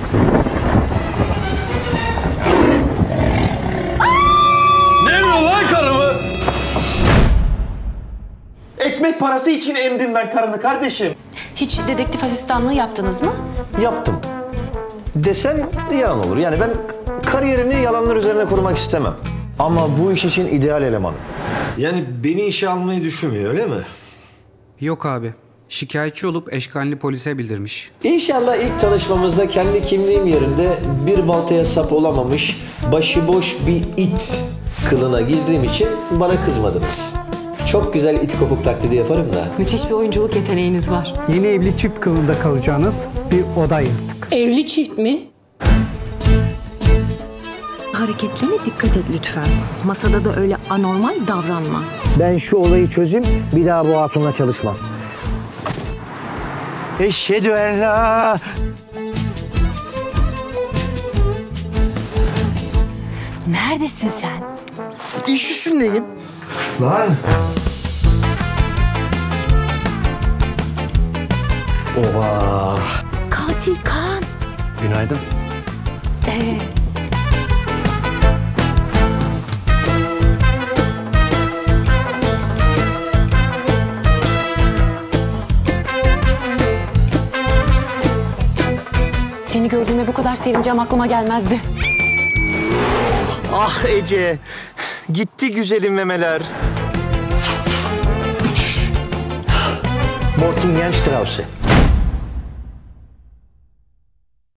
Ne diyor lan karımı? Ekmek parası için emdim ben karını kardeşim. Hiç dedektif asistanlığı yaptınız mı? Yaptım. Desem yalan olur. Yani ben kariyerimi yalanlar üzerine kurmak istemem. Ama bu iş için ideal eleman. Yani beni işe almayı düşünmüyor öyle mi? Yok abi. Şikayetçi olup eşkalini polise bildirmiş. İnşallah ilk tanışmamızda kendi kimliğim yerinde bir baltaya sap olamamış, başıboş bir it kılına girdiğim için bana kızmadınız. Çok güzel it kopuk taklidi yaparım da. Müthiş bir oyunculuk yeteneğiniz var. Yeni evli çift kılığında kalacağınız bir oda ayırdık. Evli çift mi? Hareketlerine dikkat et lütfen. Masada da öyle anormal davranma. Ben şu olayı çözeyim, bir daha bu hatunla çalışmam. Eşhedü en la... Neredesin sen? İş üstündeyim. Lan! Oha! Katil Kaan. Günaydın. Seni gördüğüme bu kadar sevineceğim aklıma gelmezdi. Ah Ece! Gitti güzelim memeler. Mortingen Strauss'e.